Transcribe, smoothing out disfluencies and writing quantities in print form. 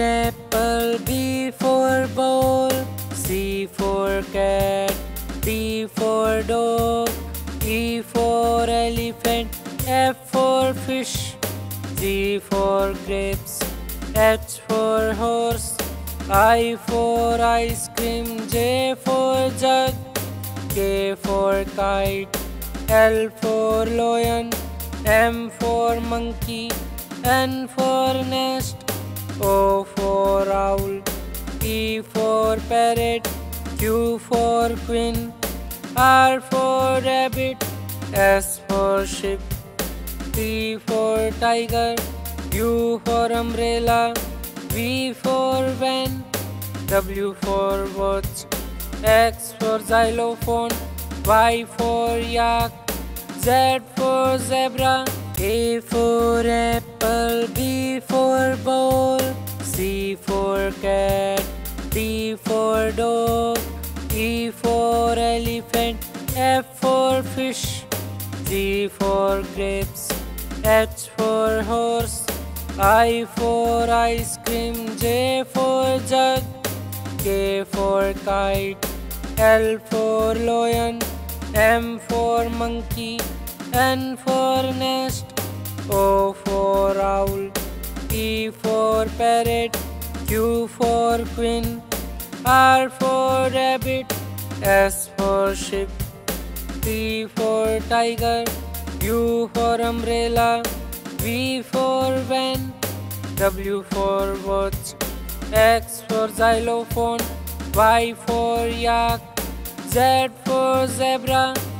apple, B for ball, C for cat, D for dog, E for elephant, F for fish, G for grapes, H for horse, I for ice cream, J for jug, K for kite, L for lion, M for monkey, N for nest, O for owl, P for parrot, Q for queen, R for rabbit, S for sheep, T for tiger, U for umbrella, V for van, W for watch, X for xylophone, Y for yak, Z for zebra, A for apple, B for ball, C for cat, D for dog, E for elephant, F for fish, G for grapes, H for horse, I for ice cream, J for jug, K for kite, L for lion, M for monkey, N for nest, O for owl, P for parrot, Q for queen, R for rabbit, S for sheep, T for tiger, U for umbrella, V for van, W for watch, X for xylophone, Y for yak, Z for zebra,